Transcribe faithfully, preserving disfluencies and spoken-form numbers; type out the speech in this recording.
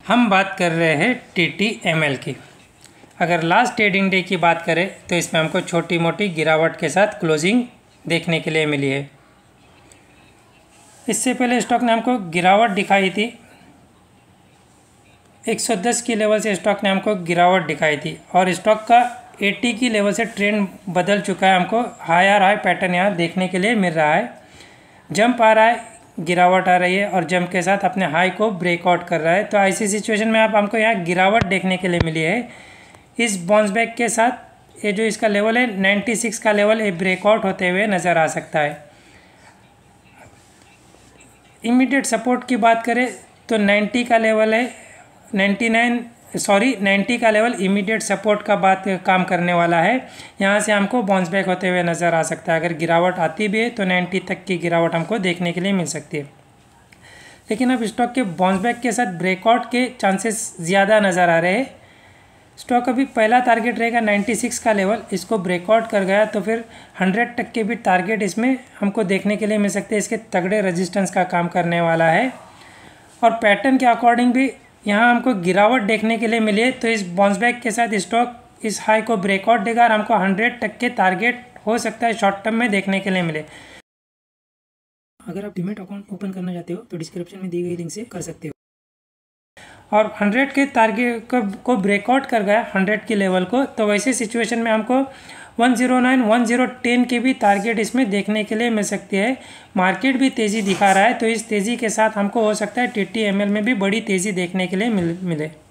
हम बात कर रहे हैं टी टी एम एल की। अगर लास्ट ट्रेडिंग डे की बात करें तो इसमें हमको छोटी मोटी गिरावट के साथ क्लोजिंग देखने के लिए मिली है। इससे पहले स्टॉक ने हमको गिरावट दिखाई थी, एक सौ दस की लेवल से स्टॉक ने हमको गिरावट दिखाई थी और स्टॉक का अस्सी की लेवल से ट्रेंड बदल चुका है। हमको हाई और हाई पैटर्न यहाँ देखने के लिए मिल रहा है। जंप आ रहा है, गिरावट आ रही है और जंप के साथ अपने हाई को ब्रेकआउट कर रहा है। तो ऐसी सिचुएशन में आप हमको यहाँ गिरावट देखने के लिए मिली है। इस बाउंस बैक के साथ ये जो इसका लेवल है छियानवे का लेवल, ये ब्रेकआउट होते हुए नज़र आ सकता है। इमीडिएट सपोर्ट की बात करें तो नब्बे का लेवल है, निन्यानवे सॉरी नब्बे का लेवल इमीडिएट सपोर्ट का बात काम करने वाला है। यहाँ से हमको बाउंस बैक होते हुए नज़र आ सकता है। अगर गिरावट आती भी है तो नब्बे तक की गिरावट हमको देखने के लिए मिल सकती है। लेकिन अब स्टॉक के बाउंस बैक के साथ ब्रेकआउट के चांसेस ज़्यादा नज़र आ रहे हैं। स्टॉक अभी पहला टारगेट रहेगा छियानवे का लेवल, इसको ब्रेकआउट कर गया तो फिर सौ तक के भी टारगेट इसमें हमको देखने के लिए मिल सकते हैं। इसके तगड़े रेजिस्टेंस का काम करने वाला है और पैटर्न के अकॉर्डिंग भी यहाँ हमको गिरावट देखने के लिए मिली है। तो इस बाउंस बैक के साथ स्टॉक इस हाई को ब्रेकआउट देगा और हमको सौ तक के टारगेट हो सकता है शॉर्ट टर्म में देखने के लिए मिले। अगर आप डीमैट अकाउंट ओपन करना चाहते हो तो डिस्क्रिप्शन में दी गई लिंक से कर सकते हो। और सौ के टारगेट को ब्रेकआउट कर गया सौ की लेवल को, तो वैसे सिचुएशन में हमको एक सौ नौ, एक सौ दस के भी टारगेट इसमें देखने के लिए मिल सकती है। मार्केट भी तेज़ी दिखा रहा है, तो इस तेज़ी के साथ हमको हो सकता है टी टी एम एल में भी बड़ी तेज़ी देखने के लिए मिल मिले।